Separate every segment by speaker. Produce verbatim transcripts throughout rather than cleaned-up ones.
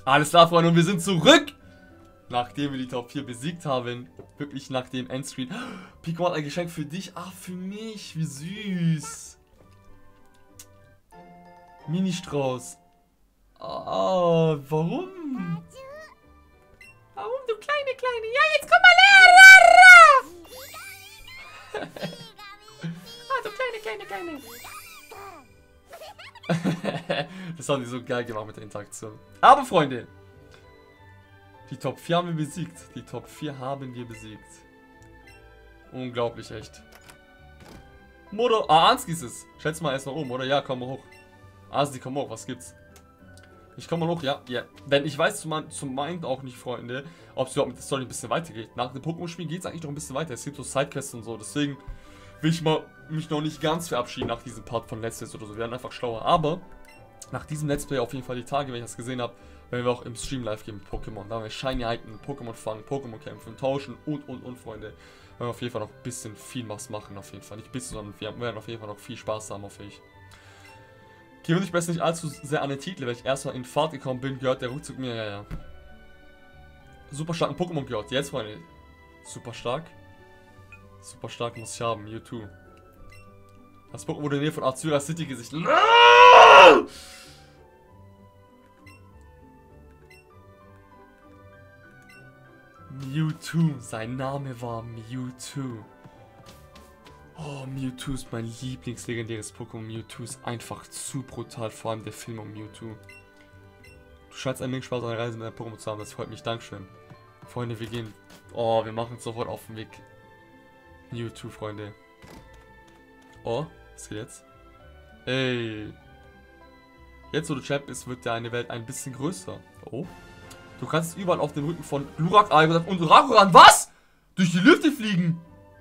Speaker 1: Alles klar, Freunde, und wir sind zurück! Nachdem wir die Top vier besiegt haben. Wirklich nach dem Endscreen. Pico hat ein Geschenk für dich. Ach, für mich. Wie süß. Mini-Strauß. Oh, warum? Warum, du kleine, kleine? Ja, jetzt komm mal her! Ah, du kleine, kleine, kleine. Das haben die so geil gemacht mit der Interaktion. Aber, Freunde, die Top vier haben wir besiegt. Die Top vier haben wir besiegt. Unglaublich, echt. Mutter. Ah, Anski ist es. Schätz mal erst mal oben, oder? Ja, komm mal hoch. Anski, komm hoch. Was gibt's? Ich komm mal hoch, ja. Ja. Denn ich weiß zum, zum Mind auch nicht, Freunde, ob es überhaupt mit der Story ein bisschen weitergeht. Nach dem Pokémon-Spiel geht es eigentlich noch ein bisschen weiter. Es gibt so Sidequests und so. Deswegen will ich mal mich noch nicht ganz verabschieden nach diesem Part von Let's Plays oder so. Wir werden einfach schlauer. Aber nach diesem Let's Play auf jeden Fall die Tage, wenn ich das gesehen habe, wenn wir auch im Stream live gehen mit Pokémon. Da haben wir Shiny Items, Pokémon fangen, Pokémon kämpfen, tauschen und und und, Freunde. Wir werden auf jeden Fall noch ein bisschen viel was machen, auf jeden Fall. Nicht ein bisschen, sondern wir werden auf jeden Fall noch viel Spaß haben, hoffe ich. Gewöhne dich besser nicht allzu sehr an den Titel, weil ich erstmal in Fahrt gekommen bin, gehört der Rückzug mir, ja, ja. Super starken Pokémon gehört. Jetzt, Freunde. Super stark. Super stark muss ich haben, Mewtwo. Das Pokémon wurde in der Nähe von Azura City gesichtet. Mewtwo, sein Name war Mewtwo. Oh, Mewtwo ist mein lieblingslegendäres Pokémon. Mewtwo ist einfach zu brutal, vor allem der Film um Mewtwo. Du scheinst ein wenig Spaß an der Reise mit deinem Pokémon zu haben, das freut mich, Dankeschön. Freunde, wir gehen... Oh, wir machen es sofort auf den Weg. Mewtwo, Freunde. Oh, was geht jetzt? Ey. Jetzt, wo du Champ bist, wird deine Welt ein bisschen größer. Oh. Du kannst überall auf dem Rücken von Glurak und Rakuran, was? Durch die Lüfte fliegen.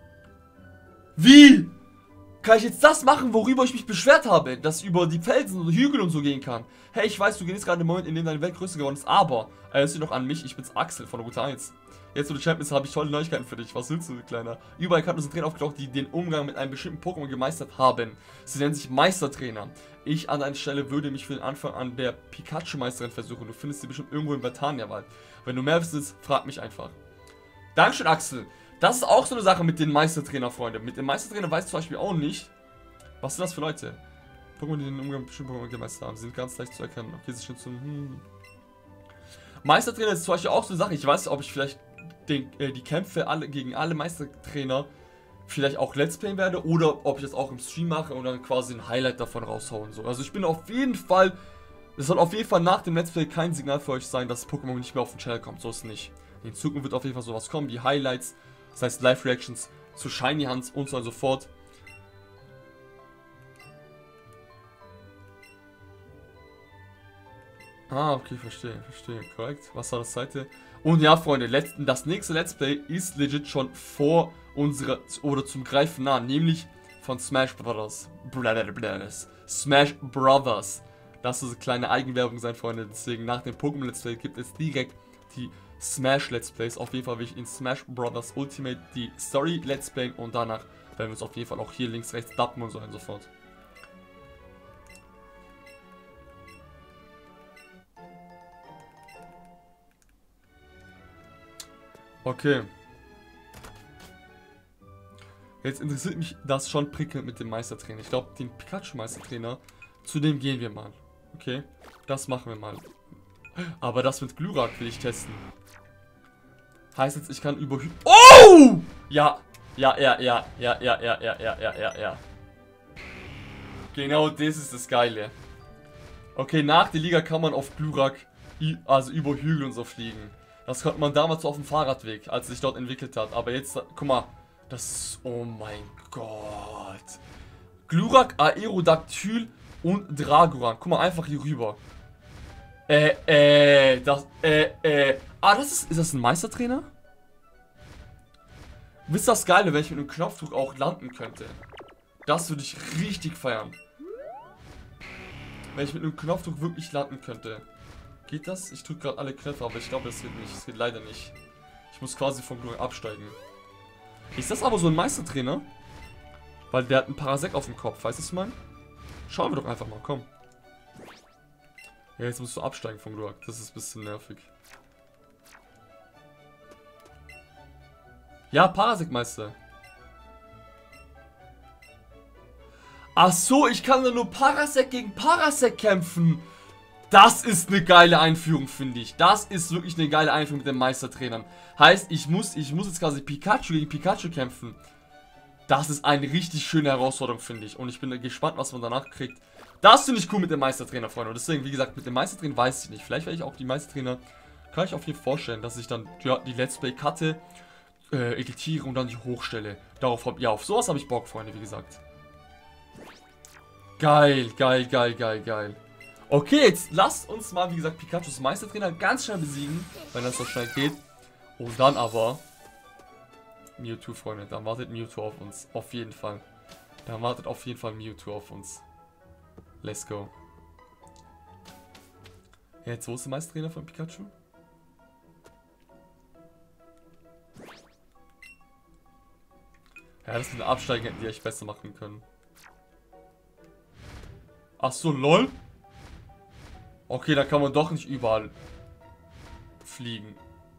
Speaker 1: Wie? Kann ich jetzt das machen, worüber ich mich beschwert habe? Dass ich über die Felsen und Hügel und so gehen kann. Hey, ich weiß, du genießt gerade den Moment, in dem deine Welt größer geworden ist, aber erinnerst du dich noch an mich? Ich bin's Axel von Route eins. Jetzt, wo du Champ bist, habe ich tolle Neuigkeiten für dich. Was willst du, Kleiner? Überall Karten sind Trainer aufgetaucht, die den Umgang mit einem bestimmten Pokémon gemeistert haben. Sie nennen sich Meistertrainer. Ich an deiner Stelle würde mich für den Anfang an der Pikachu-Meisterin versuchen. Du findest sie bestimmt irgendwo im Vertania-Wald. Wenn du mehr wissest, frag mich einfach. Dankeschön, Axel. Das ist auch so eine Sache mit den Meistertrainer, Freunde. Mit dem Meistertrainer weiß ich zum Beispiel auch nicht, was sind das für Leute? Pokémon, die den Umgang mit bestimmten Pokémon gemeistert haben. Sie sind ganz leicht zu erkennen. Okay, sie sind zum... Hm. Meistertrainer ist zum Beispiel auch so eine Sache. Ich weiß nicht, ob ich vielleicht den, äh, die Kämpfe alle gegen alle Meistertrainer vielleicht auch Let's Playen werde oder ob ich das auch im Stream mache und dann quasi ein Highlight davon raushauen. So. Also ich bin auf jeden Fall, es soll auf jeden Fall nach dem Let's Play kein Signal für euch sein, dass Pokémon nicht mehr auf den Channel kommt. So ist es nicht. In Zukunft wird auf jeden Fall sowas kommen wie Highlights, das heißt Live-Reactions zu Shiny Hunts und so und so fort. Ah, okay, verstehe, verstehe, korrekt. Was war das Seite? Und ja, Freunde, letzten, das nächste Let's Play ist legit schon vor unserer, oder zum Greifen nah, nämlich von Smash Brothers. Brothers. Smash Brothers. Das soll eine kleine Eigenwerbung sein, Freunde. Deswegen nach dem Pokémon Let's Play gibt es direkt die Smash Let's Plays. Auf jeden Fall will ich in Smash Brothers Ultimate die Story Let's Play und danach werden wir uns auf jeden Fall auch hier links, rechts dappen und so und so fort. Okay. Jetzt interessiert mich das schon prickelnd mit dem Meistertrainer. Ich glaube, den Pikachu-Meistertrainer, zu dem gehen wir mal. Okay, das machen wir mal. Aber das mit Glurak will ich testen. Heißt jetzt, ich kann über... Oh! Ja, ja, ja, ja, ja, ja, ja, ja, ja, ja, ja, ja. Genau das ist das Geile. Okay, nach der Liga kann man auf Glurak, also über Hügel und so fliegen. Das konnte man damals auf dem Fahrradweg, als es sich dort entwickelt hat. Aber jetzt, guck mal, das ist, oh mein Gott. Glurak, Aerodactyl und Dragoran. Guck mal, einfach hier rüber. Äh, äh, das, äh, äh. Ah, das ist, ist das ein Meistertrainer? Wisst ihr das Geile, wenn ich mit einem Knopfdruck auch landen könnte? Das würde ich richtig feiern. Wenn ich mit einem Knopfdruck wirklich landen könnte. Geht das? Ich drücke gerade alle Knöpfe, aber ich glaube, das geht nicht. Das geht leider nicht. Ich muss quasi von Glurak absteigen. Ist das aber so ein Meistertrainer? Weil der hat einen Parasekt auf dem Kopf, weißt du, was ich meine? Schauen wir doch einfach mal, komm. Ja, jetzt musst du absteigen vom Glurak. Das ist ein bisschen nervig. Ja, Parasek-Meister. Ach so, ich kann nur Parasek gegen Parasek kämpfen. Das ist eine geile Einführung, finde ich. Das ist wirklich eine geile Einführung mit den Meistertrainern. Heißt, ich muss, ich muss jetzt quasi Pikachu gegen Pikachu kämpfen. Das ist eine richtig schöne Herausforderung, finde ich. Und ich bin gespannt, was man danach kriegt. Das finde ich cool mit dem Meistertrainer, Freunde. Und deswegen, wie gesagt, mit dem Meistertrainer weiß ich nicht. Vielleicht werde ich auch die Meistertrainer, kann ich auf jeden Fall vorstellen, dass ich dann ja, die Let's Play-Karte äh, editiere und dann die hochstelle. Darauf hab, ja, auf sowas habe ich Bock, Freunde, wie gesagt. Geil, geil, geil, geil, geil. Okay, jetzt lasst uns mal, wie gesagt, Pikachus Meistertrainer ganz schnell besiegen, wenn das so schnell geht. Und dann aber Mewtwo, Freunde. Dann wartet Mewtwo auf uns. Auf jeden Fall. Dann wartet auf jeden Fall Mewtwo auf uns. Let's go. Jetzt, wo ist der Meistertrainer von Pikachu? Ja, das mit den Absteigen hätten die echt besser machen können. Ach so, lol. Okay, da kann man doch nicht überall fliegen.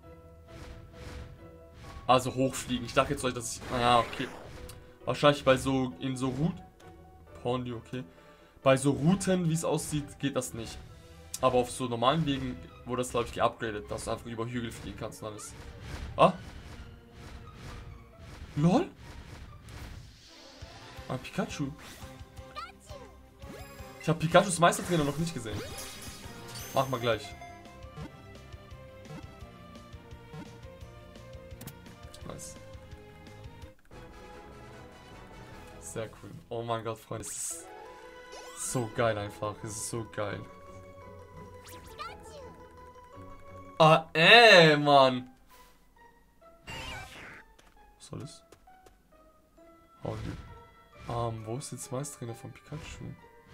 Speaker 1: Also hochfliegen. Ich dachte jetzt, dass ich... Ah, okay. Wahrscheinlich bei so... In so Routen... Pondy, okay. Bei so Routen, wie es aussieht, geht das nicht. Aber auf so normalen Wegen wurde das, glaube ich, geupgradet. Dass du einfach über Hügel fliegen kannst und alles. Ah? Lol? Ah, Pikachu. Ich habe Pikachus Meistertrainer noch nicht gesehen. Machen wir gleich. Nice. Sehr cool. Oh mein Gott, Freunde. Es ist so geil einfach. Es ist so geil. Ah, ey, Mann. Was soll das? Oh, ähm, wo ist jetzt Meistertrainer von Pikachu?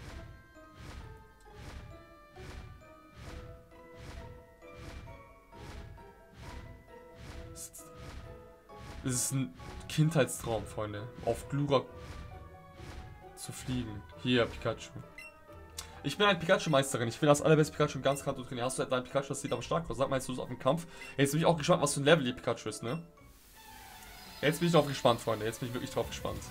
Speaker 1: Es ist ein Kindheitstraum, Freunde. Auf Glurak zu fliegen. Hier, Pikachu. Ich bin ein Pikachu-Meisterin. Ich bin das allerbeste Pikachu im ganzen Kanto drin. Hast du halt dein Pikachu, das sieht aber stark aus. Sag mal, jetzt du es auf dem Kampf. Jetzt bin ich auch gespannt, was für ein Level ihr Pikachu ist, ne? Jetzt bin ich drauf gespannt, Freunde. Jetzt bin ich wirklich drauf gespannt.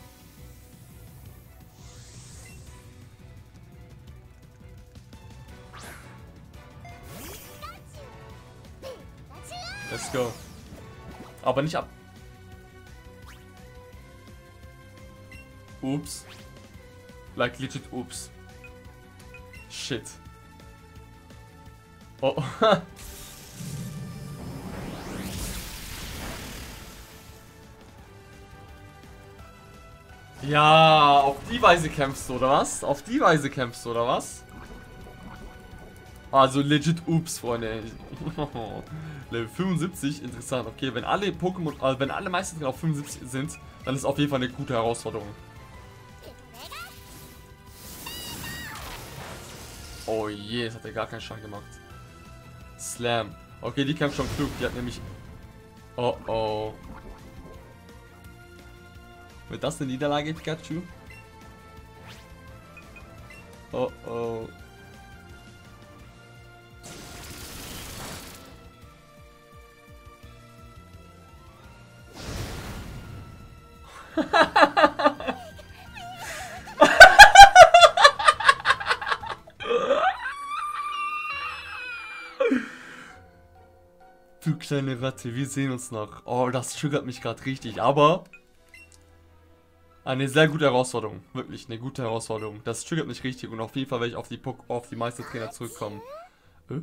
Speaker 1: Let's go. Aber nicht ab. Ups. Like legit ups. Shit. Oh. Ja, auf die Weise kämpfst du, oder was? Auf die Weise kämpfst du, oder was? Also legit ups, Freunde. Level fünfundsiebzig, interessant. Okay, wenn alle Pokémon, also wenn alle Meistertrainer auf fünfundsiebzig sind, dann ist auf jeden Fall eine gute Herausforderung. Oh je, das hat er gar keinen Schaden gemacht. Slam. Okay, die kämpft schon klug. Die hat nämlich... Oh oh. Wird das eine Niederlage, Pikachu? Oh oh. Du kleine Ratte, wir sehen uns noch. Oh, das triggert mich gerade richtig, aber eine sehr gute Herausforderung. Wirklich, eine gute Herausforderung. Das triggert mich richtig und auf jeden Fall werde ich auf die, auf die Meistertrainer zurückkommen. Äh?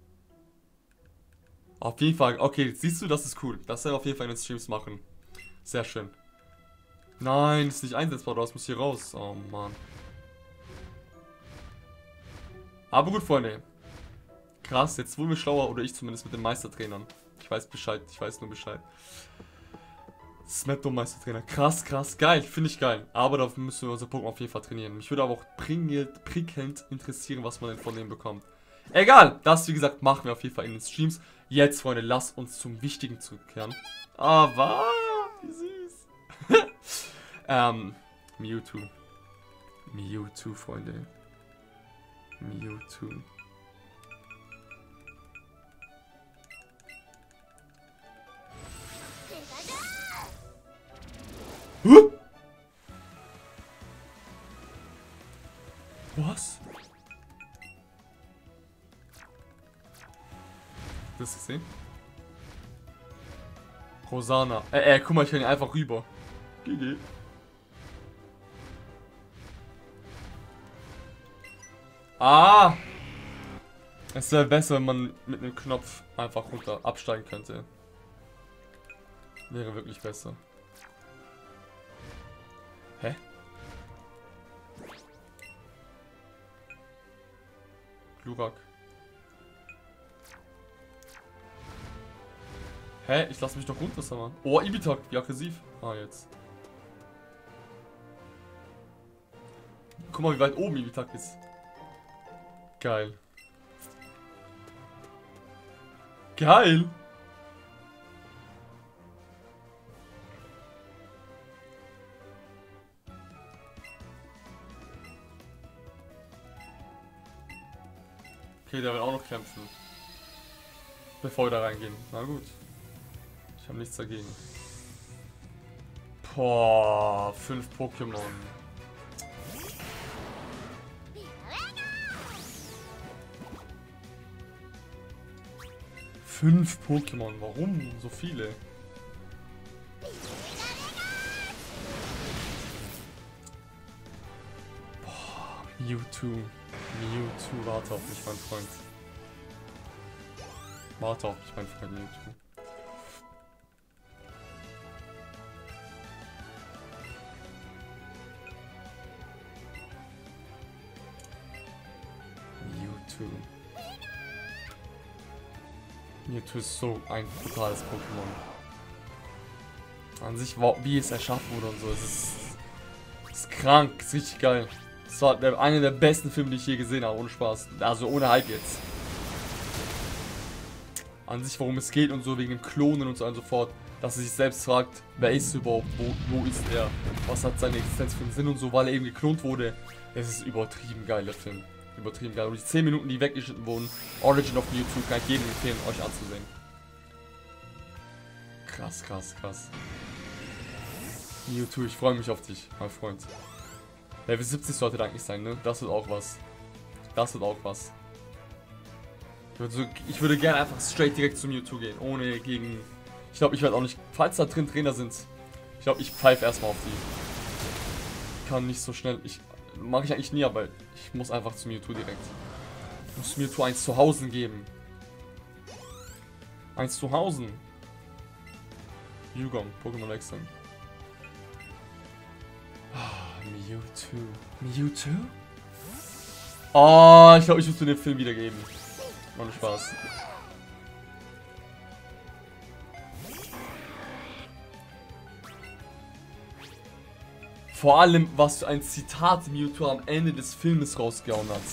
Speaker 1: Auf jeden Fall, okay, siehst du, das ist cool. Das werden wir auf jeden Fall in den Streams machen. Sehr schön. Nein, ist nicht einsetzbar, das muss hier raus. Oh Mann. Aber gut, Freunde. Krass, jetzt wurden wir schlauer, oder ich zumindest mit den Meistertrainern. Ich weiß Bescheid, ich weiß nur Bescheid. Smetto Meistertrainer. Krass, krass, geil, finde ich geil. Aber dafür müssen wir unser Pokémon auf jeden Fall trainieren. Mich würde aber auch prickelnd, prickelnd interessieren, was man denn von denen bekommt. Egal, das wie gesagt machen wir auf jeden Fall in den Streams. Jetzt, Freunde, lasst uns zum Wichtigen zurückkehren. Aber, wie süß. ähm, Mewtwo. Mewtwo, Freunde. Mewtwo. Das gesehen? Rosana. Äh, äh, guck mal, ich kann hier einfach rüber. G G. Ah! Es wäre besser, wenn man mit einem Knopf einfach runter absteigen könnte. Wäre wirklich besser. Hä? Glurak. Hä? Ich lasse mich doch runter, sag mal. Oh, Ibitak, wie aggressiv. Ah, jetzt. Guck mal, wie weit oben Ibitak ist. Geil. Geil. Okay, der will auch noch kämpfen. Bevor wir da reingehen. Na gut. Ich habe nichts dagegen. Boah, fünf Pokémon. Fünf Pokémon, warum so viele? Boah, Mewtwo. Mewtwo, warte auf mich, mein Freund. Warte auf mich, mein Freund Mewtwo. Mewtwo. Mewtwo ist so ein brutales Pokémon. An sich, wie es erschaffen wurde und so, es ist, es ist krank, es ist richtig geil. Das war der, einer der besten Filme, die ich je gesehen habe, ohne Spaß. Also ohne Hype jetzt. An sich, worum es geht und so, wegen dem Klonen und so und so fort. Dass er sich selbst fragt, wer ist überhaupt, wo, wo ist er, was hat seine Existenz für einen Sinn und so, weil er eben geklont wurde. Es ist übertrieben geil, der Film. Übertrieben geil. Und die zehn Minuten, die weggeschnitten wurden, Origin of Mewtwo, kann ich jedem empfehlen, euch anzusehen. Krass, krass, krass. Mewtwo, ich freue mich auf dich, mein Freund. Level siebzig sollte eigentlich sein, ne? Das wird auch was. Das wird auch was. Ich würde, so, ich würde gerne einfach straight direkt zu Mewtwo gehen, ohne gegen... Ich glaube, ich werde auch nicht... Falls da drin Trainer sind, ich glaube, ich pfeife erstmal auf die. Ich kann nicht so schnell... Ich mache ich eigentlich nie, aber ich muss einfach zu Mewtwo direkt. Ich muss Mewtwo eins zu Hause geben. Eins zu Hause. Yugong, Pokémon wechseln. Mewtwo. Mewtwo? Oh, ich glaube, ich muss mir den Film wiedergeben. Ohne Spaß. Vor allem, was für ein Zitat Mewtwo am Ende des Filmes rausgehauen hat.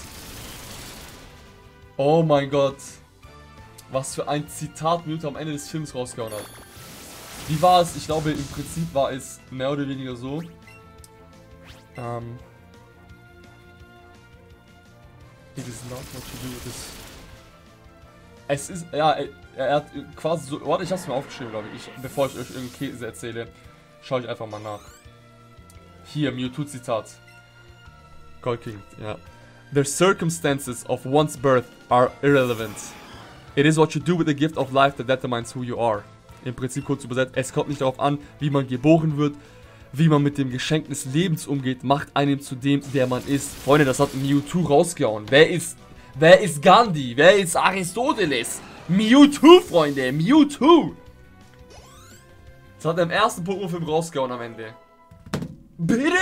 Speaker 1: Oh mein Gott. Was für ein Zitat Mewtwo am Ende des Films rausgehauen hat. Wie war es? Ich glaube, im Prinzip war es mehr oder weniger so. Ähm. It is not what you do with this. Es ist, ja, er, er hat quasi so, warte, ich hab's mir aufgeschrieben, glaube ich. ich. Bevor ich euch irgendeinen Käse erzähle, schaue ich einfach mal nach. Hier, Mewtwo Zitat. Gold King, ja. The circumstances of one's birth are irrelevant. It is what you do with the gift of life that determines who you are. Im Prinzip kurz übersetzt, es kommt nicht darauf an, wie man geboren wird, wie man mit dem Geschenk des Lebens umgeht, macht einem zu dem, der man ist. Freunde, das hat Mewtwo rausgehauen. Wer ist, wer ist Gandhi? Wer ist Aristoteles? Mewtwo, Freunde, Mewtwo. Das hat er im ersten Pokémon-Film rausgehauen am Ende. Bitte?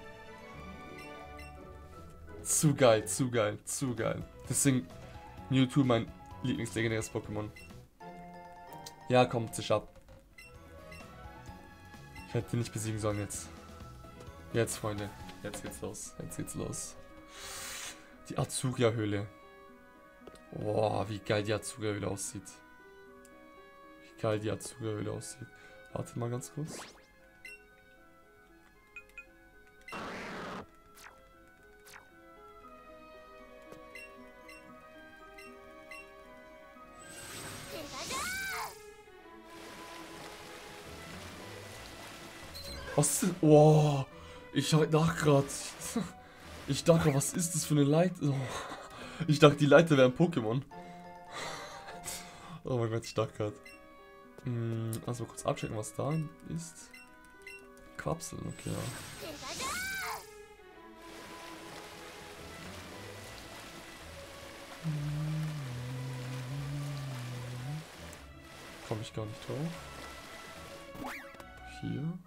Speaker 1: Zu geil, zu geil, zu geil. Deswegen Mewtwo mein lieblingslegendäres Pokémon. Ja, komm, zisch ab. Ich hätte ihn nicht besiegen sollen jetzt. Jetzt, Freunde. Jetzt geht's los. Jetzt geht's los. Die Azuria-Höhle. Boah, wie geil die Azuria-Höhle aussieht. Wie geil die Azuria-Höhle aussieht. Warte mal ganz kurz. Was ist das? Oh, ich dachte gerade. Ich dachte, was ist das für eine Leiter? Oh, ich dachte, die Leiter wären Pokémon. Oh mein Gott, ich dachte gerade. Hm, also kurz abchecken, was da ist. Kapseln, okay, ja. Komme ich gar nicht drauf. Hier.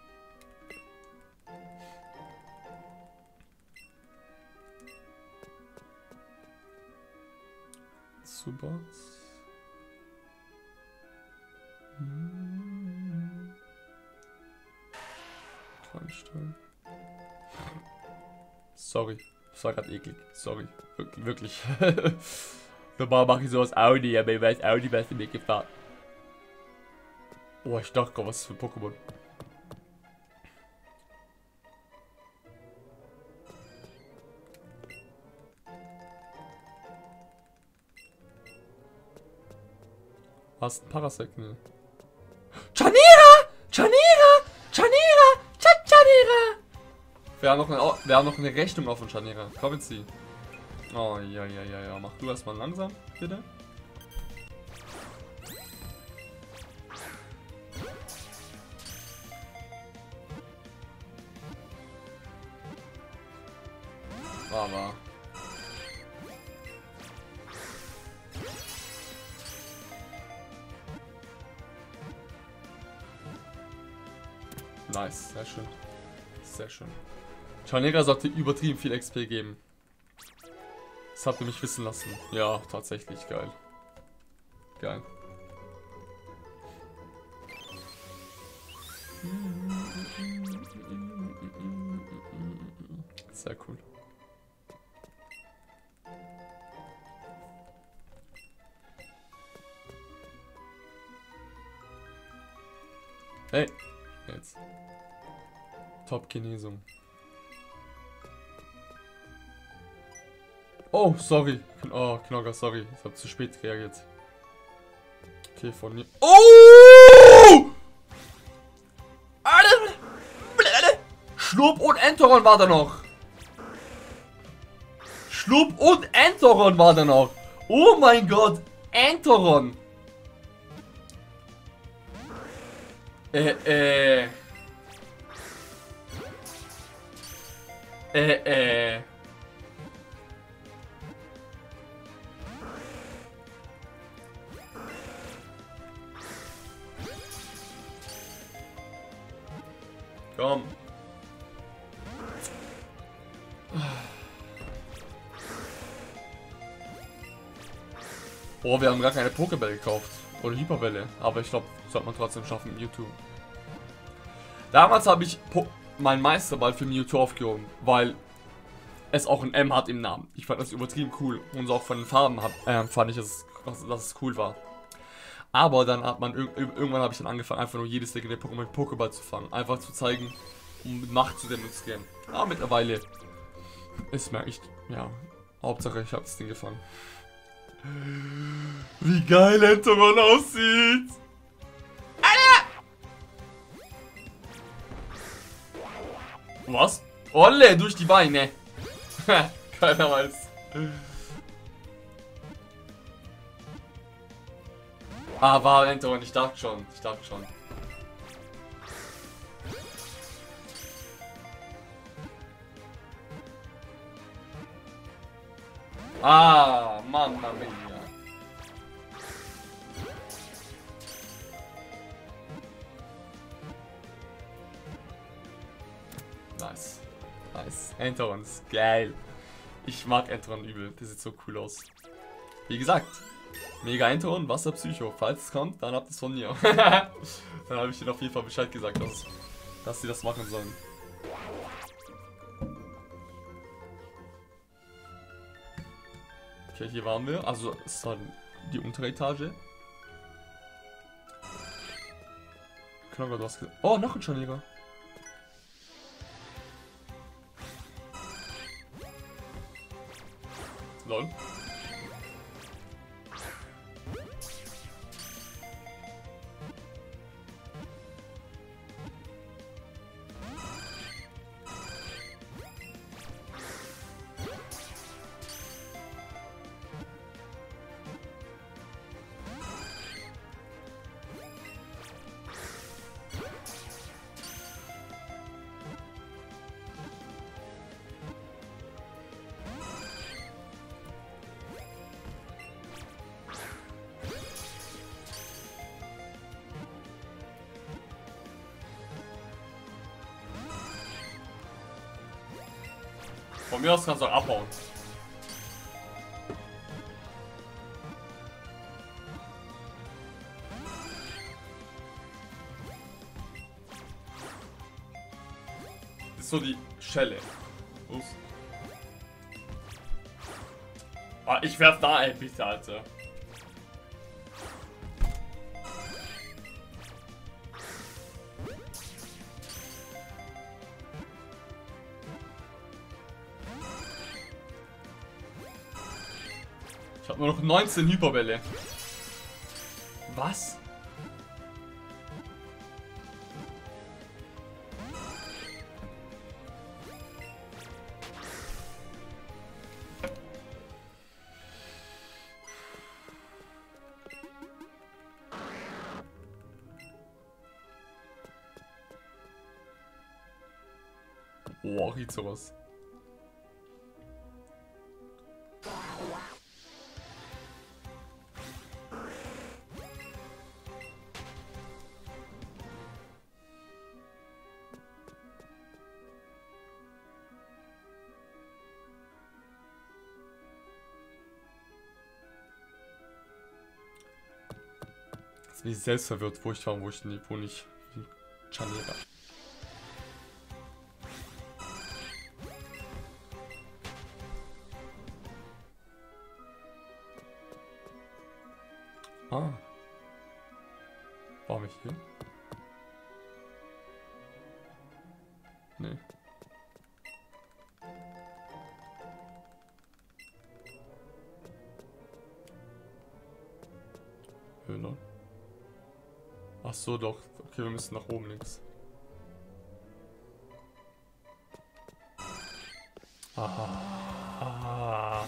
Speaker 1: Super. Hm. Kleinstellen. Sorry. Das war gerade eklig. Sorry. Wir wirklich. Normal mache ich sowas Audi, aber ich weiß Audi, was mir gefällt. Oh, ich dachte gerade, was ist für Pokémon? Hast ein Parasect, ne? Chanira! Chanira! Chanira! Ch Chanira! Wir haben, noch eine, wir haben noch eine Rechnung auf von Chanira. Kommen Sie. Oh, ja, ja, ja, ja. Mach du erstmal langsam, bitte. Aber. Nice, sehr schön. Sehr schön. Chanira sollte übertrieben viel X P geben. Das habt ihr mich wissen lassen. Ja, tatsächlich, geil. Geil. Sehr cool. Hey, jetzt. Top-Genesung. Oh, sorry. Oh, Knogger, sorry. Ich hab zu spät reagiert. Okay, von mir. Oh! Schlurp und Enteron war da noch. Schlurp und Enteron war da noch. Oh mein Gott. Enteron. Äh, äh. Äh, äh. Komm. Oh, wir haben gar keine Pokébälle gekauft. Oder Hyperbälle. Aber ich glaube, sollte man trotzdem schaffen mit Mewtwo. Damals habe ich po meinen Meisterball für Mewtwo aufgehoben, weil es auch ein M hat im Namen. Ich fand das übertrieben cool. Und so auch von den Farben hab, äh, fand ich, dass, dass, dass es cool war. Aber dann hat man, irgendwann habe ich dann angefangen, einfach nur jedes legendäre Pokémon mit Pokéball zu fangen. Einfach zu zeigen, um mit Macht zu demonstrieren. Aber mittlerweile ist mir echt, ja, Hauptsache ich habe das Ding gefangen. Wie geil Enteron aussieht! Alter! Was? Olle, durch die Beine. Keiner weiß. Ah, war Enteron, ich dachte schon. Ich dachte schon. Ah, Mamma mia. Nice. Nice. Enteron ist geil. Ich mag Enteron übel. Das sieht so cool aus. Wie gesagt, Mega Enteron, Wasserpsycho. Falls es kommt, dann habt ihr es von mir. Dann habe ich denen auf jeden Fall Bescheid gesagt, dass, dass sie das machen sollen. Okay, hier waren wir. Also, es ist dann die untere Etage. Knogger, du hast gesagt. Oh, noch ein Chanira. Lol. Von mir aus kannst du auch abhauen. Das ist so die Schelle. Los. Ah, ich werf da ein, bitte, Alter. Ich habe nur noch neunzehn Hyperbälle. Was? Oh, riecht sowas. Jetzt bin ich selbst verwirrt, wo ich war und wo ich nicht, wo nicht. Chanera. Ah. War ich hier? Nee. Höhler. Ach so, doch. Okay, wir müssen nach oben links. Ah.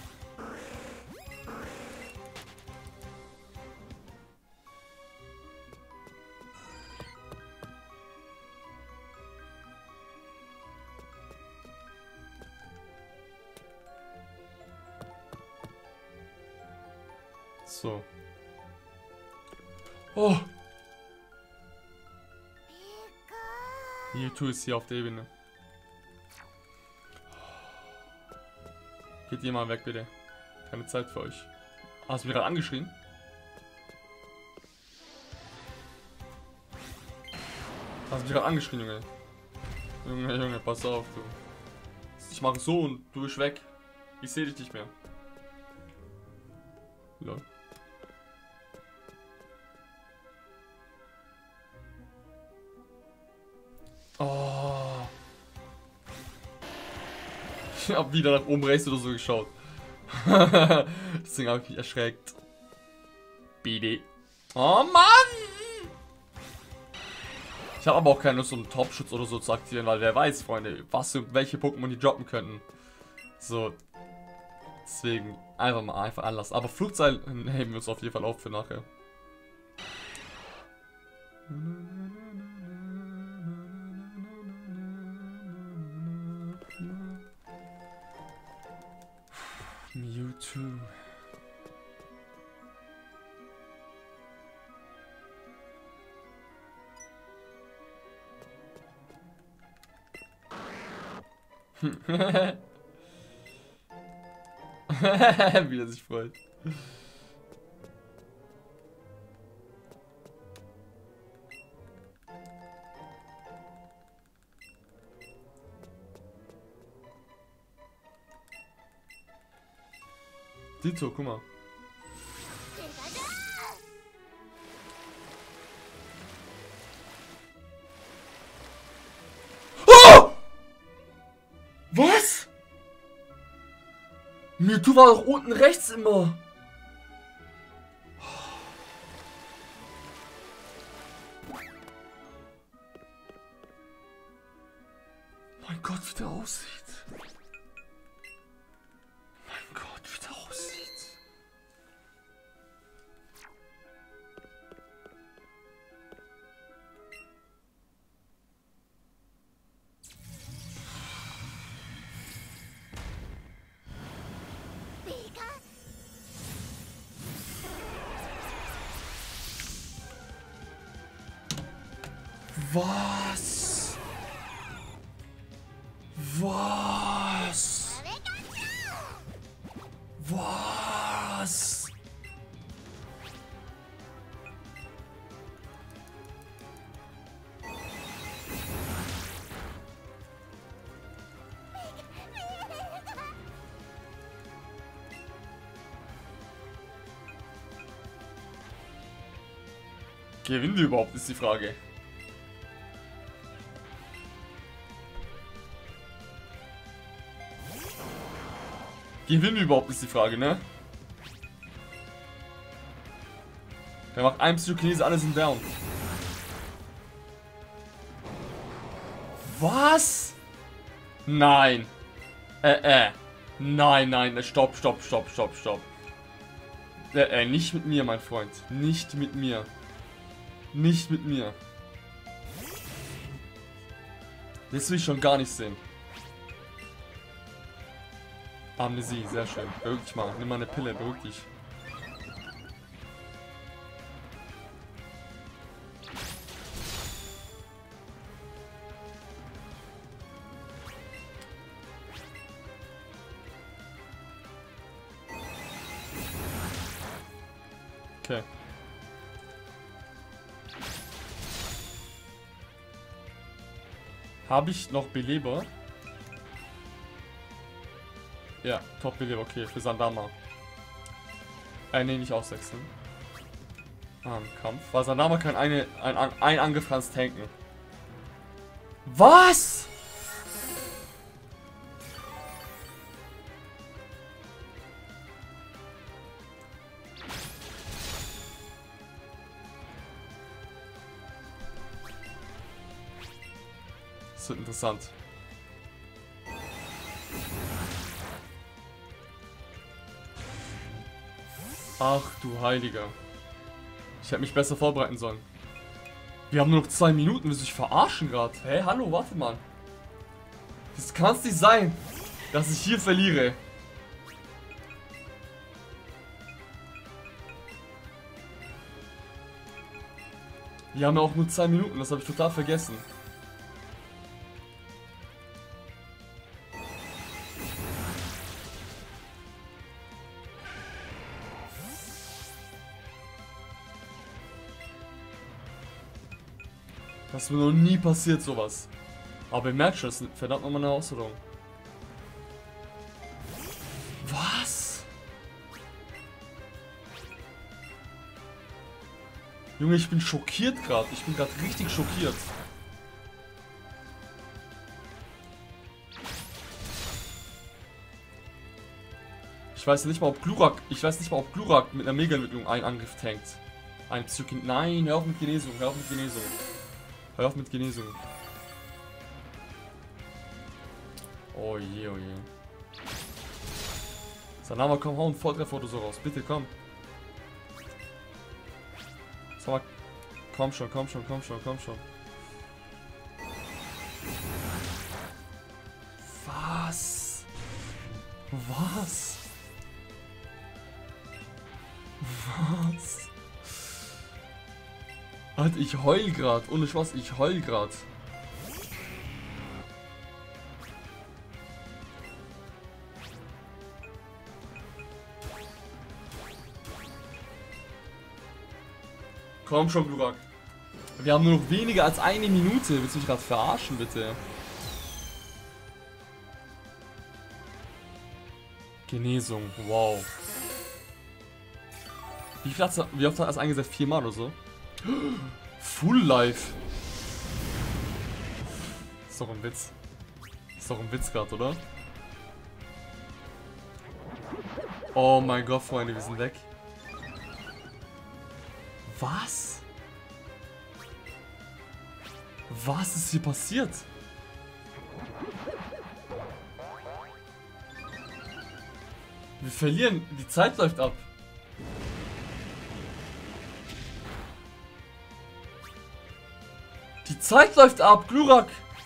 Speaker 1: So. Oh. Mewtwo ist hier auf der Ebene. Geht ihr mal weg, bitte. Keine Zeit für euch. Ah, hast du mich gerade angeschrien? Hast du mich gerade angeschrien, Junge? Junge, Junge, pass auf, du. Ich mache so und du bist weg. Ich sehe dich nicht mehr. Lol. Oh. Ich hab wieder nach oben rechts oder so geschaut. Deswegen habe ich mich erschreckt. B D. Oh Mann! Ich habe aber auch keine Lust, um Top-Schutz oder so zu aktivieren, weil wer weiß, Freunde, was für welche Pokémon die droppen könnten. So. Deswegen einfach mal einfach anlassen. Aber Flugzeil heben wir uns auf jeden Fall auf für nachher. Mewtwo. Wie er sich freut. Dito, guck mal. Oh! Was? Mewtwo war doch unten rechts immer. Mein Gott, wie der aussieht. Mein Gott, wie der aussieht. Was? Was? Was? Gewinnen wir überhaupt, ist die Frage. Gewinnen wir überhaupt, ist die Frage, ne? Der macht ein Psychokinese, alle sind down. Was? Nein. Äh, äh. Nein, nein, stopp, stopp, stopp, stopp, stopp. Äh, äh, nicht mit mir, mein Freund. Nicht mit mir. Nicht mit mir. Das will ich schon gar nicht sehen. Amnesie, sehr schön. Beruhig dich mal. Nimm mal eine Pille, beruhig dich. Okay. Habe ich noch Beleber? Ja, Top-Beleber, okay, für Sandama. Äh, nee, nicht auswechseln. Ah, im Kampf. Weil Sandama kann eine, ein, ein Angriff tanken. Was? Das wird interessant. Ach du Heiliger. Ich hätte mich besser vorbereiten sollen. Wir haben nur noch zwei Minuten. Willst du dich verarschen gerade? Hey, hallo, warte mal. Das kann es nicht sein, dass ich hier verliere. Wir haben ja auch nur zwei Minuten. Das habe ich total vergessen. Das ist mir noch nie passiert, sowas. Aber ihr merkt schon, das ist verdammt nochmal eine Herausforderung. Was? Junge, ich bin schockiert gerade. Ich bin gerade richtig schockiert. Ich weiß nicht mal, ob Glurak, ich weiß nicht mal, ob Glurak mit einer Mega-Entwicklung einen Angriff tankt. Ein Psykin. Nein, hör auf mit Genesung, hör auf mit Genesung. Hör auf mit Genesung. Oh je, oh je. Sandama, komm, hau ein Volltreffer oder so raus. Bitte, komm. Sag mal, komm schon, komm schon, komm schon, komm schon. Was? Was? Was? Alter, ich heul grad. Ohne Spaß, ich heul grad. Komm schon, Glurak. Wir haben nur noch weniger als eine Minute. Willst du mich gerade verarschen, bitte? Genesung, wow. Wie viel hat's, wie oft hat er es eingesetzt? Viermal oder so? Full Life. Ist doch ein Witz. Ist doch ein Witz gerade, oder? Oh mein Gott, Freunde, wir sind weg. Was? Was ist hier passiert? Wir verlieren. Die Zeit läuft ab. Die Zeit läuft ab, Glurak.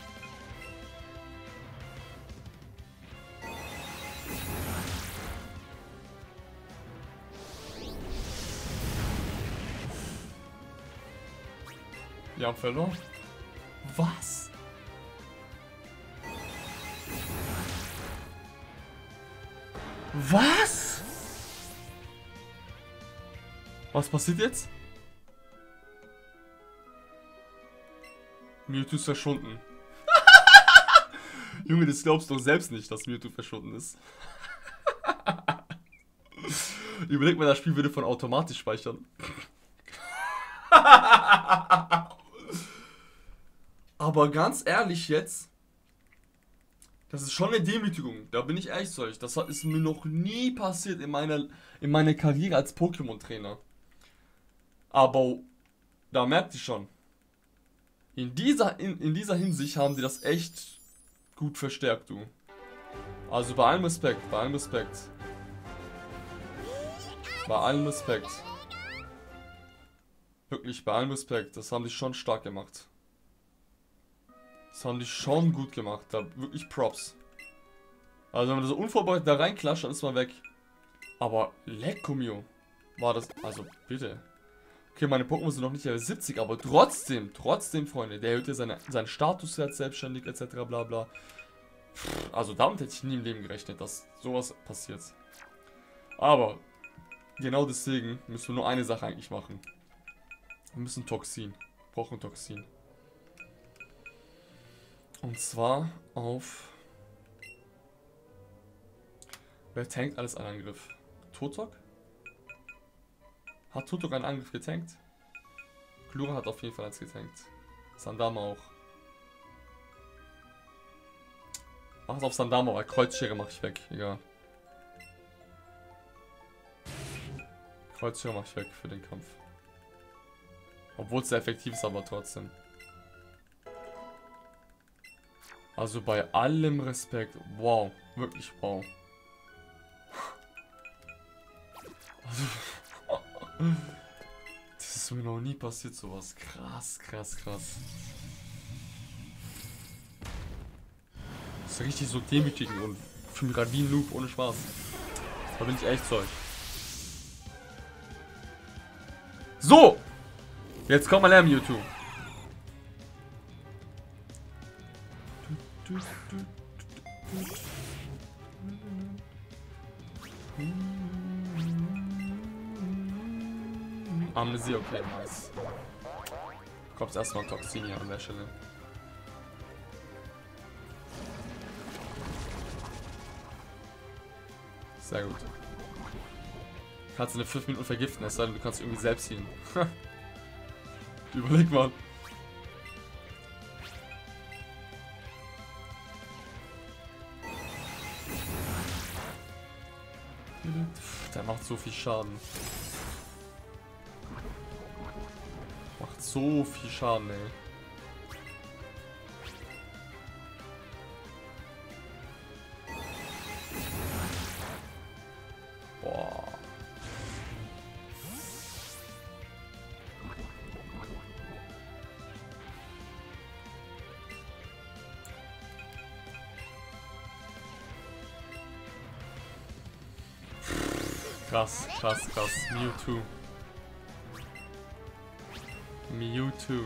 Speaker 1: Wir haben verloren. Was? Was? Was passiert jetzt? Mewtwo ist verschwunden. Junge, das glaubst du doch selbst nicht, dass Mewtwo verschwunden ist. Überleg mal, das Spiel würde von automatisch speichern. Aber ganz ehrlich jetzt, das ist schon eine Demütigung, da bin ich ehrlich zu euch. Das ist mir noch nie passiert in meiner, in meiner Karriere als Pokémon-Trainer. Aber da merkt ihr schon, in dieser, in, in dieser Hinsicht haben die das echt gut verstärkt, du. Also bei allem Respekt, bei allem Respekt. Bei allem Respekt. Wirklich, bei allem Respekt. Das haben die schon stark gemacht. Das haben die schon gut gemacht. Da wirklich Props. Also wenn man so unvorbereitet da reinklatscht, dann ist man weg. Aber Lecco mio. War das... Also bitte. Okay, meine Pokémon sind noch nicht Level siebzig, aber trotzdem, trotzdem, Freunde. Der erhöht ja seine, seinen Status jetzt selbstständig, et cetera bla bla. Also damit hätte ich nie im Leben gerechnet, dass sowas passiert. Aber... Genau deswegen müssen wir nur eine Sache eigentlich machen. Wir müssen Toxin. Wir brauchen Toxin. Und zwar auf... Wer tankt alles einen Angriff? Totok? Hat Totok einen Angriff getankt? Klura hat auf jeden Fall eins getankt. Sandama auch. Mach es auf Sandama, weil Kreuzschere mache ich weg. Egal. Kreuzschere mache ich weg für den Kampf. Obwohl es sehr effektiv ist, aber trotzdem. Also bei allem Respekt. Wow. Wirklich wow. Also, das ist mir noch nie passiert, sowas. Krass, krass, krass. Das ist richtig so demütigend und ich fühle mich gerade wie ein Noob, ohne Spaß. Da bin ich echt zu euch. So! Jetzt kommt mal her, Mewtwo. Amnesie, okay, nice. Du kommst erstmal Toxin hier an der Stelle. Sehr gut. Kannst du eine fünf Minuten vergiften, es sei denn, du kannst irgendwie selbst ziehen. Überleg mal. Der macht so viel Schaden. Macht so viel Schaden, ey. Boah. Krass, krass, krass. Mewtwo. Mewtwo.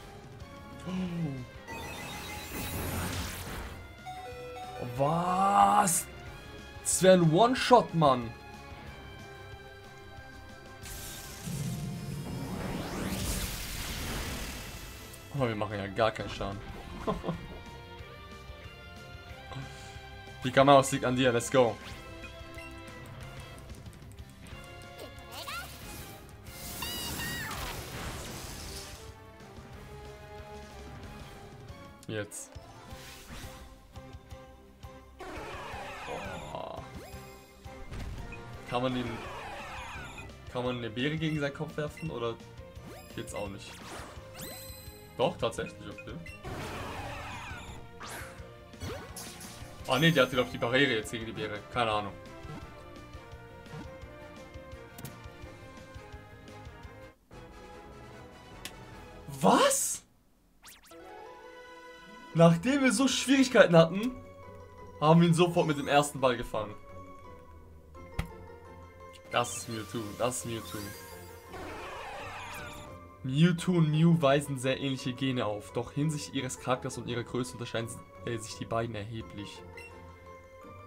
Speaker 1: Oh. Was? Das wäre ein One-Shot, Mann. Aber wir machen ja gar keinen Schaden. Die Kamera liegt an dir, let's go. Jetzt. Oh. Kann man den... Kann man eine Beere gegen seinen Kopf werfen oder geht's auch nicht? Doch, tatsächlich, okay. Ah ne, der hat glaube ich die Barriere jetzt gegen die Beere. Keine Ahnung. Was? Nachdem wir so Schwierigkeiten hatten, haben wir ihn sofort mit dem ersten Ball gefangen. Das ist Mewtwo, das ist Mewtwo. Mewtwo und Mew weisen sehr ähnliche Gene auf, doch hinsichtlich ihres Charakters und ihrer Größe unterscheiden sich die beiden erheblich.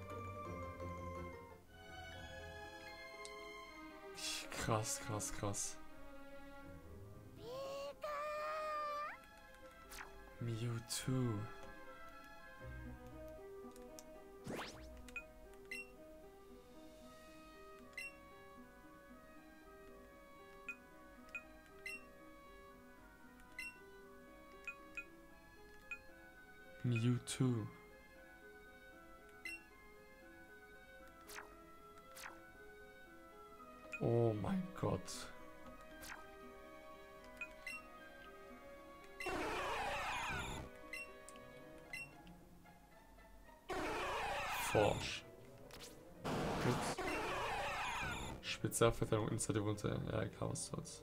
Speaker 1: Krass, krass, krass. Mewtwo. Mewtwo. Oh mein Gott. Forsch. Ups. Spezialverteidigung, Inside Wunde. Ja, egal was soll's.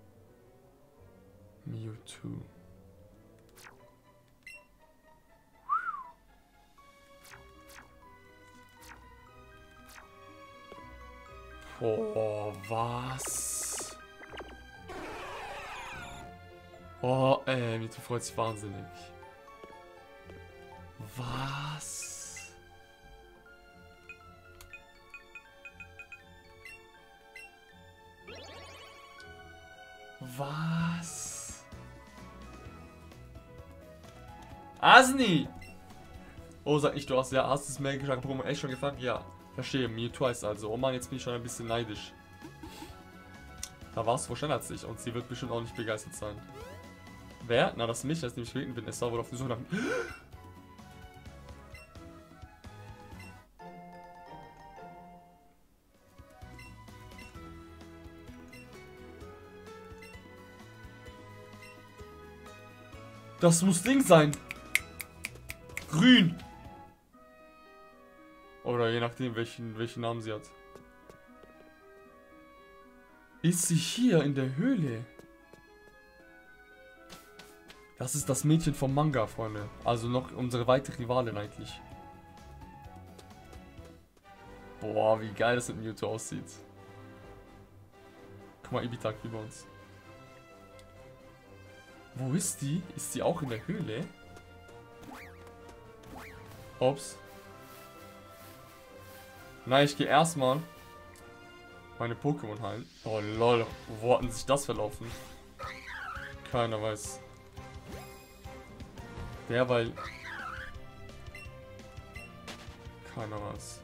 Speaker 1: Mewtwo. Oh, was? Oh, ey, Mewtwo freut sich wahnsinnig. Was? Was? Asni! Oh, sag nicht, du hast ja, hast das magische Pokémon echt schon gefangen? Ja. Verstehe, Mewtwo heißt also. Oh Mann, jetzt bin ich schon ein bisschen neidisch. Da warst du wohl schneller als ich und sie wird bestimmt auch nicht begeistert sein. Wer? Na, das ist mich, das nämlich gewesen bin. Es war wohl auf die Suche nach... Das muss Ding sein. Grün. Oder je nachdem, welchen, welchen Namen sie hat. Ist sie hier in der Höhle? Das ist das Mädchen vom Manga, Freunde. Also noch unsere weitere Rivalin eigentlich. Boah, wie geil das mit Mewtwo aussieht. Guck mal, Ibitak über uns. Wo ist die? Ist sie auch in der Höhle? Ups. Nein, ich gehe erstmal meine Pokémon heilen. Oh lol, wo hatten sich das verlaufen? Keiner weiß. Derweil. Keiner weiß.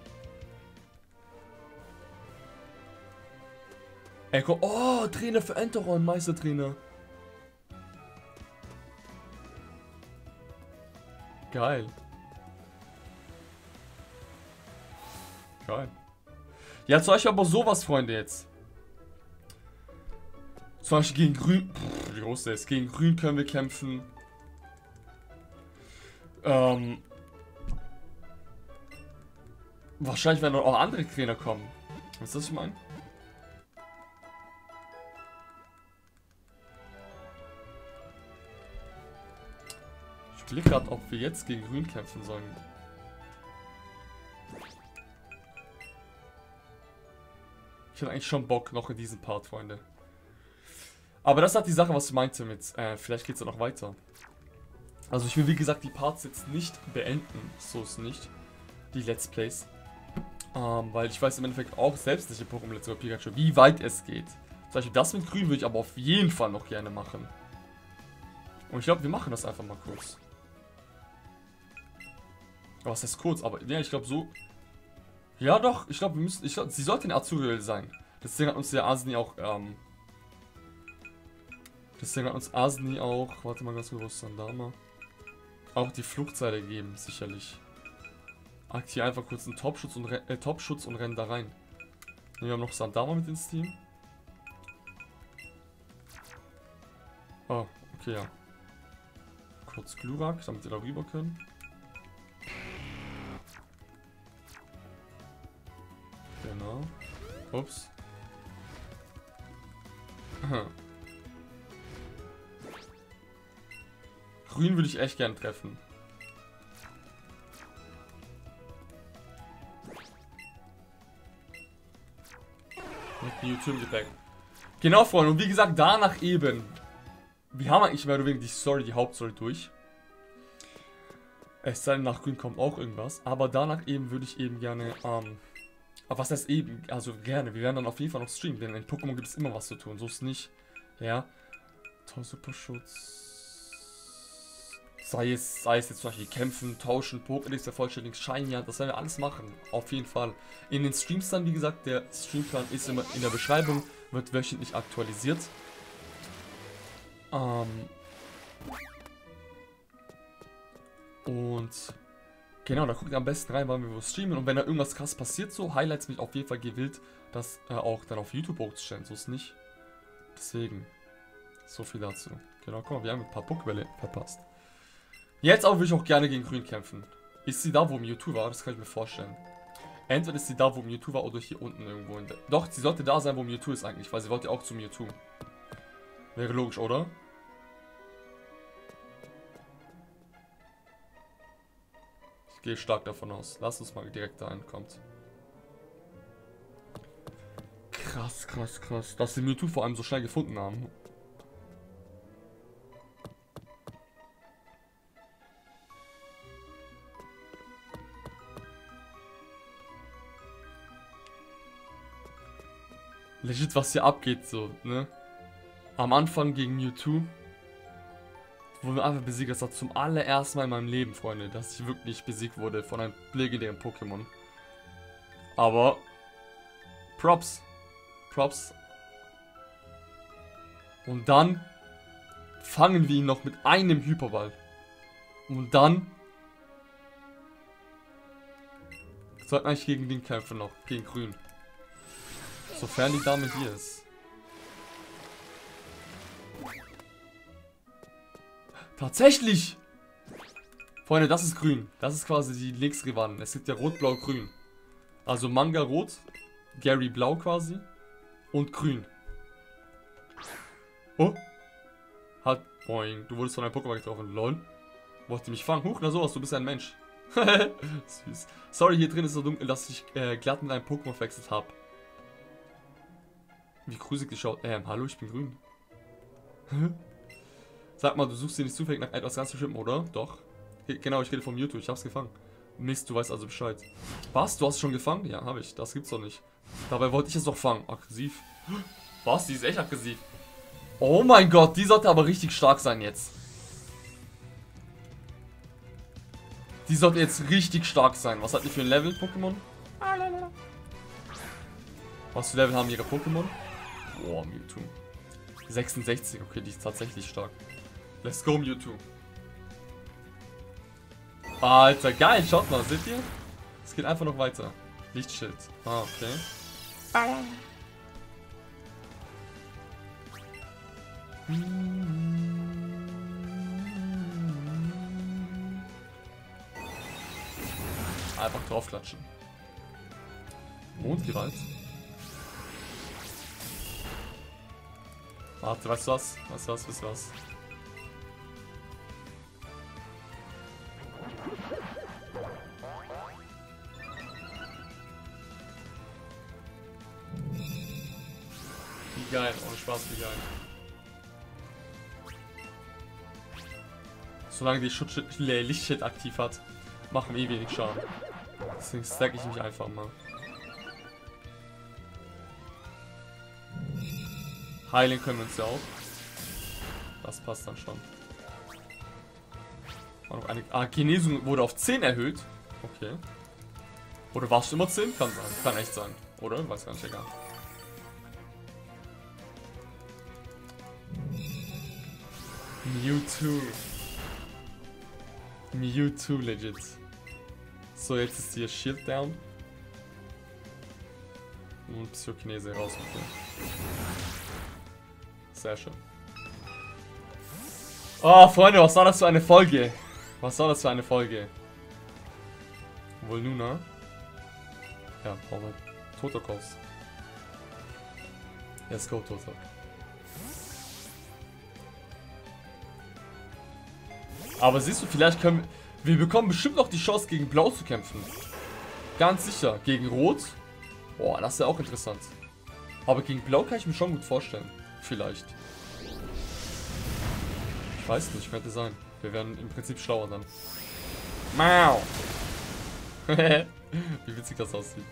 Speaker 1: Echo. Oh, Trainer für Enteron, Meistertrainer. Geil. Geil. Ja, zum Beispiel aber sowas, Freunde, jetzt. Zum Beispiel gegen Grün. Pff, wie groß der ist. Gegen Grün können wir kämpfen. Ähm. Wahrscheinlich werden auch andere Trainer kommen. Wisst ihr, was ich meine? Ich blicke gerade, ob wir jetzt gegen Grün kämpfen sollen. Ich hätte eigentlich schon Bock noch in diesem Part, Freunde. Aber das hat die Sache, was ich meinte mit, äh, vielleicht geht es ja noch weiter. Also ich will, wie gesagt, die Parts jetzt nicht beenden, so ist nicht, die Let's Plays. Ähm, weil ich weiß im Endeffekt auch selbst nicht in Pokémon Let's Go Pikachu, wie weit es geht. Zum Beispiel das mit Grün würde ich aber auf jeden Fall noch gerne machen. Und ich glaube, wir machen das einfach mal kurz. Aber was heißt kurz? Aber ja, ich glaube so... Ja doch, ich glaube, wir müssen... Ich glaub, sie sollte in Azuriel sein. Deswegen hat uns der Asni auch... Ähm, deswegen hat uns Asni auch... Warte mal ganz kurz, Sandama. Auch die Flugzeile gegeben, sicherlich. Aktiviere einfach kurz einen Topschutz und, äh, Topschutz und rennen da rein. Wir haben noch Sandama mit ins Team. Oh, okay, ja. Kurz Glurak, damit wir da rüber können. Genau. Ups. Grün würde ich echt gern treffen. Mit Mewtwo Gepäck. Genau, Freunde. Und wie gesagt, danach eben. Wir haben eigentlich mehr oder weniger die Story, die Hauptstory durch. Es sei denn, nach Grün kommt auch irgendwas. Aber danach eben würde ich eben gerne, ähm... Aber was heißt eben? Also gerne. Wir werden dann auf jeden Fall noch streamen. Denn in Pokémon gibt es immer was zu tun. So ist es nicht. Ja. Toll, Superschutz. Sei es, sei es jetzt zum Beispiel kämpfen, tauschen, Pokédex vervollständigen, Shiny, das werden wir alles machen. Auf jeden Fall. In den Streams dann, wie gesagt, der Streamplan ist immer in der Beschreibung, wird wöchentlich aktualisiert. Ähm. Und genau, da guckt ihr am besten rein, wann wir wo streamen. Und wenn da irgendwas krass passiert, so Highlights, mich auf jeden Fall gewillt, das äh, auch dann auf YouTube hochzustellen. So ist nicht. Deswegen. So viel dazu. Genau, guck mal, wir haben ein paar Pokébälle verpasst. Jetzt aber würde ich auch gerne gegen Grün kämpfen. Ist sie da, wo Mewtwo war? Das kann ich mir vorstellen. Entweder ist sie da, wo Mewtwo war, oder hier unten irgendwo. In der Doch, sie sollte da sein, wo Mewtwo ist eigentlich, weil sie wollte auch zu Mewtwo. Wäre logisch, oder? Ich gehe stark davon aus. Lass uns mal direkt dahin kommt. Krass, krass, krass. Dass sie Mewtwo vor allem so schnell gefunden haben. Legit, was hier abgeht, so, ne? Am Anfang gegen Mewtwo wurden wir einfach besiegt. Das war zum allerersten Mal in meinem Leben, Freunde, dass ich wirklich besiegt wurde von einem legendären Pokémon. Aber Props. Props. Und dann fangen wir ihn noch mit einem Hyperball. Und dann sollten wir eigentlich gegen den kämpfen noch, gegen Grün. Sofern die Dame hier ist. Tatsächlich! Freunde, das ist grün. Das ist quasi die Linksrivalen. Es gibt ja rot, blau, grün. Also Manga rot, Gary blau quasi und grün. Oh. Hat. Boing. Du wurdest von einem Pokémon getroffen. Lol. Wollte mich fangen. Huch, na sowas, du bist ein Mensch. Süß. Sorry, hier drin ist so dunkel, dass ich äh, glatt mit einem Pokémon verwechselt habe. Wie gruselig geschaut. Ähm, hallo, ich bin grün. Sag mal, du suchst hier nicht zufällig nach etwas ganz bestimmtem, oder? Doch. Genau, ich rede vom YouTube, ich hab's gefangen. Mist, du weißt also Bescheid. Was? Du hast es schon gefangen? Ja, habe ich. Das gibt's doch nicht. Dabei wollte ich es doch fangen. Aggressiv. Was? Die ist echt aggressiv. Oh mein Gott, die sollte aber richtig stark sein jetzt. Die sollte jetzt richtig stark sein. Was hat die für ein Level, Pokémon? Was für Level haben ihre Pokémon? Boah, Mewtwo. sechsundsechzig, okay, die ist tatsächlich stark. Let's go, Mewtwo. Alter, geil, schaut mal, seht ihr? Es geht einfach noch weiter. Lichtschild. Ah, okay. Einfach draufklatschen. Mondgewalt. Warte, weißt du was? Weißt du was? Weißt du was? Wie geil, ohne Spaß, wie geil. Solange die Schutzschild, Lichtschild aktiv hat, machen wir eh wenig Schaden. Deswegen stack ich mich einfach mal. Heilen können wir uns ja auch. Das passt dann schon. War noch eine, ah, Genesung wurde auf zehn erhöht. Okay. Oder warst du immer zehn? Kann sein. Kann echt sein. Oder? Weiß gar nicht, egal. Mewtwo. Mewtwo, legit. So, jetzt ist hier Shield down. Und Psychokinese raus. Okay. Sehr schön. Oh, Freunde, was war das für eine Folge? Was war das für eine Folge? Wohl Nuna? Ja, brauchen wir Totokos. Let's go, Totok. Aber siehst du, vielleicht können wir... Wir bekommen bestimmt noch die Chance, gegen Blau zu kämpfen. Ganz sicher. Gegen Rot? Boah, das ist ja auch interessant. Aber gegen Blau kann ich mir schon gut vorstellen. Vielleicht. Ich weiß nicht, könnte sein. Wir werden im Prinzip schlauer dann. Mau! Wie witzig das aussieht.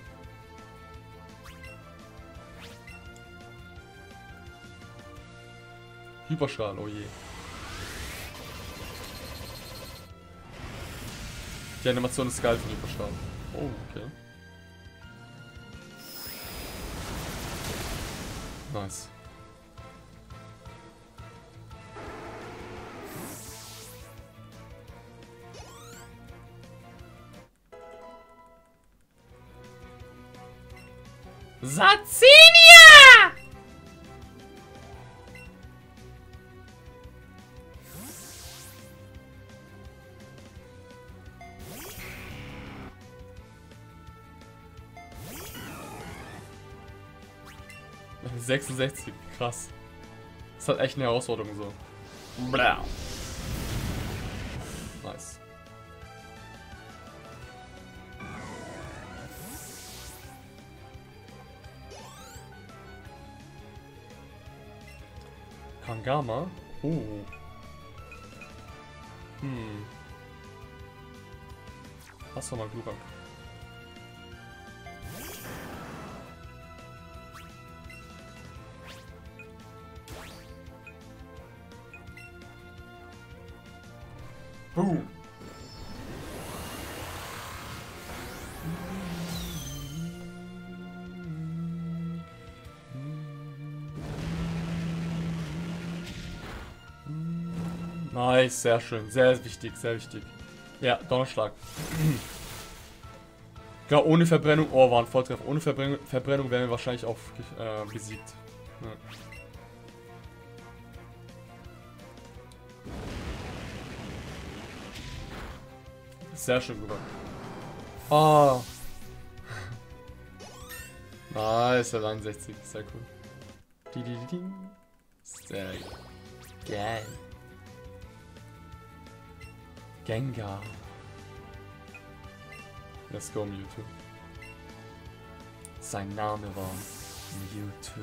Speaker 1: Hyperstrahl, oh je. Die Animation ist geil von Hyperstab. Oh, okay. Nice. Sazinia! sechsundsechzig, krass. Das ist halt echt eine Herausforderung so. Blau. Nice. Kangama? Oh. Hm. Was war mal Glurak? Boom. Nice, sehr schön. Sehr wichtig, sehr wichtig. Ja, Donnerschlag. Ja, ohne Verbrennung. Oh, war ein Volltreffer. Ohne Verbrennung, Verbrennung wären wir wahrscheinlich auch äh, besiegt. Ja. Sehr schön gemacht. Ah. Nice, einundsechzig. Sehr cool. Die, die, die, die. Sehr geil. Gengar. Let's go, Mewtwo. Sein Name war Mewtwo.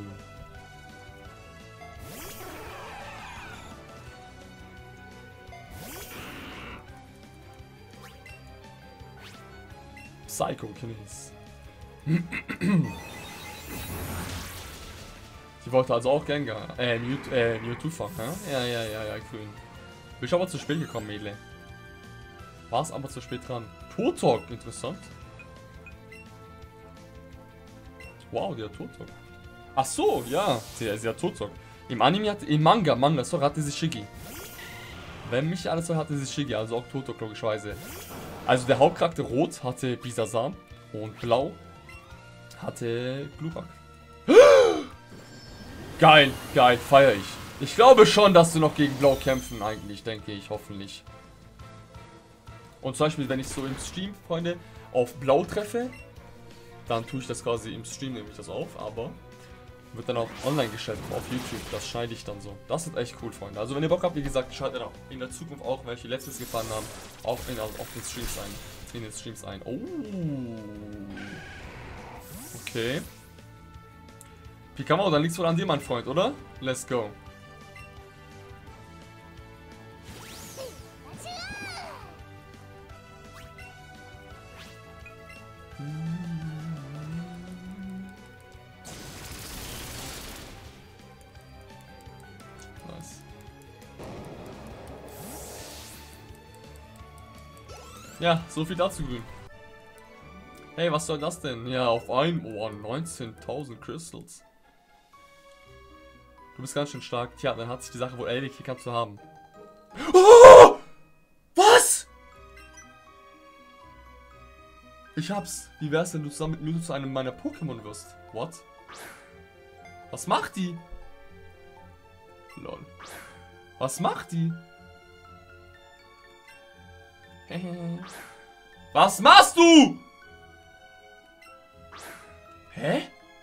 Speaker 1: Psycho Kinesis. Die wollte also auch Gengar. Äh, Mewtwo, äh, Mewtwo fangen, ja? Ja, ja, ja, ja, grün. Bin ich aber zu spät gekommen, Mädle. War es aber zu spät dran. Turtok, interessant. Wow, der Turtok. Ach so, ja. Sie, sie hat Turtok. Im Anime hat, im Manga, Manga, so hatte sie Shiggy. Wenn mich alles so hatte sie Shiggy, also auch Turtok logischerweise. Also der Hauptcharakter Rot hatte Bisasam und Blau hatte Glurak. Geil, geil, feier ich. Ich glaube schon, dass du noch gegen Blau kämpfen eigentlich, denke ich, hoffentlich. Und zum Beispiel, wenn ich so im Stream, Freunde, auf Blau treffe, dann tue ich das quasi im Stream, nehme ich das auf, aber wird dann auch online gestellt auf YouTube, das schneide ich dann so. Das ist echt cool, Freunde. Also wenn ihr Bock habt, wie gesagt, schaltet auch in der Zukunft auch, welche Let's gefahren haben, auch in, also auf den Streams ein. In den Streams ein. Oh. Okay. Pikachu, dann liegt's wohl an dir, mein Freund, oder? Let's go. Ja, so viel dazu, Grün. Hey, was soll das denn? Ja, auf ein Ohr neunzehntausend Crystals. Du bist ganz schön stark. Tja, dann hat sich die Sache wohl erledigt, hier kannst du haben. Oh! Was? Ich hab's. Wie wär's denn, du zusammen mit Mewtwo zu einem meiner Pokémon wirst? What? Was macht die? Lol. Was macht die? Was machst du? Hä?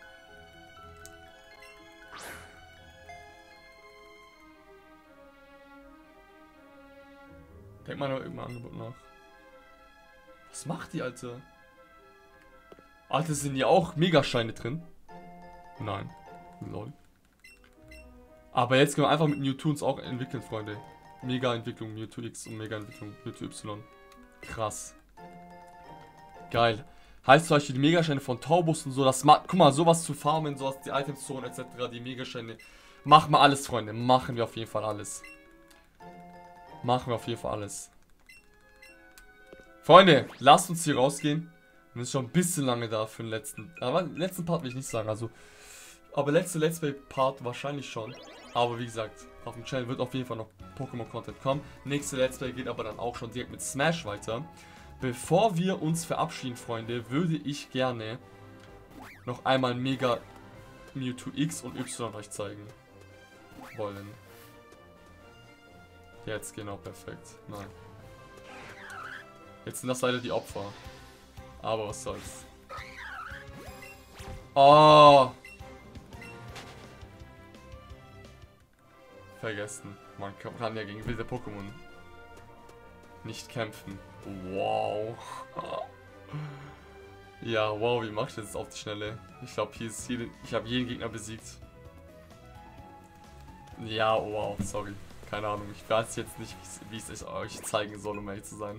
Speaker 1: Denk mal noch irgendein Angebot nach. Was macht die, Alter? Alter, sind hier auch Megascheine drin? Nein. Lol. Aber jetzt können wir einfach mit Mewtwo uns auch entwickeln, Freunde. Mega-Entwicklung Mewtwo X und Mega-Entwicklung Mewtwo Y. Krass. Geil. Heißt zum Beispiel die Megascheine von Taubus und so, das macht, guck mal, sowas zu farmen, sowas, die Items-Zone et cetera, die Megascheine. Machen wir alles, Freunde. Machen wir auf jeden Fall alles. Machen wir auf jeden Fall alles. Freunde, lasst uns hier rausgehen. Wir sind schon ein bisschen lange da für den letzten. Aber den letzten Part will ich nicht sagen. Also, aber letzte Let's Play Part wahrscheinlich schon. Aber wie gesagt, auf dem Channel wird auf jeden Fall noch Pokémon-Content kommen. Nächste Let's Play geht aber dann auch schon direkt mit Smash weiter. Bevor wir uns verabschieden, Freunde, würde ich gerne noch einmal Mega Mewtwo X und Y euch zeigen wollen. Jetzt genau, perfekt. Nein. Jetzt sind das leider die Opfer. Aber was soll's. Oh! Vergessen. Man kann ja gegen wilde Pokémon nicht kämpfen. Wow. Ja, wow, wie mach ich das jetzt auf die Schnelle? Ich glaube, hier ist jede, ich habe jeden Gegner besiegt. Ja, wow, sorry. Keine Ahnung, ich weiß jetzt nicht, wie ich es euch zeigen soll, um ehrlich zu sein.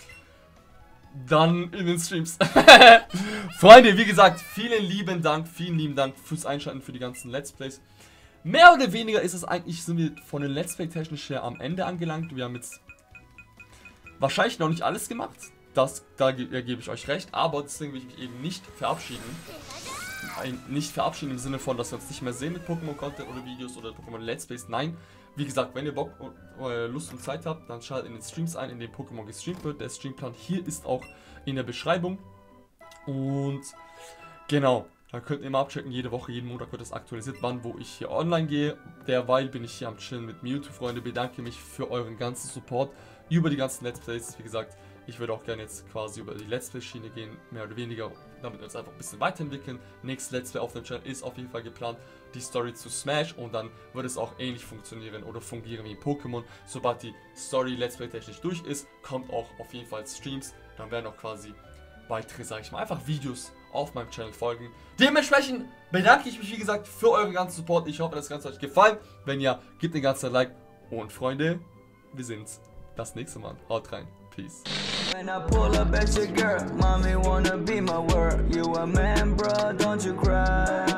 Speaker 1: Dann in den Streams. Freunde, wie gesagt, vielen lieben Dank, vielen lieben Dank fürs Einschalten, für die ganzen Let's Plays. Mehr oder weniger ist es eigentlich, sind wir von den Let's Play technisch her am Ende angelangt. Wir haben jetzt wahrscheinlich noch nicht alles gemacht. Das, da, da gebe ich euch recht, aber deswegen will ich mich eben nicht verabschieden. Ein, nicht verabschieden im Sinne von, dass wir uns nicht mehr sehen mit Pokémon-Content oder Videos oder Pokémon-Let's Plays. Nein, wie gesagt, wenn ihr Bock, äh, Lust und Zeit habt, dann schaltet in den Streams ein, in denen Pokémon gestreamt wird. Der Streamplan hier ist auch in der Beschreibung. Und genau, da könnt ihr mal abchecken, jede Woche, jeden Monat wird es aktualisiert, wann, wo ich hier online gehe. Derweil bin ich hier am Chillen mit Mewtwo, Freunde. Bedanke mich für euren ganzen Support über die ganzen Let's Plays. Wie gesagt, ich würde auch gerne jetzt quasi über die Let's Play-Schiene gehen, mehr oder weniger, damit wir uns einfach ein bisschen weiterentwickeln. Nächstes Let's Play auf dem Channel ist auf jeden Fall geplant, die Story zu Smash, und dann wird es auch ähnlich funktionieren oder fungieren wie in Pokémon. Sobald die Story Let's Play technisch durch ist, kommt auch auf jeden Fall Streams, dann werden auch quasi weitere, sage ich mal, einfach Videos auf meinem Channel folgen. Dementsprechend bedanke ich mich, wie gesagt, für euren ganzen Support. Ich hoffe, das Ganze hat euch gefallen. Wenn ja, gebt den ganzen Like, und Freunde, wir sehen uns das nächste Mal. Haut rein. Peace.
Speaker 2: When I pull up at your girl, mommy wanna be my world. You a man, bro, don't you cry.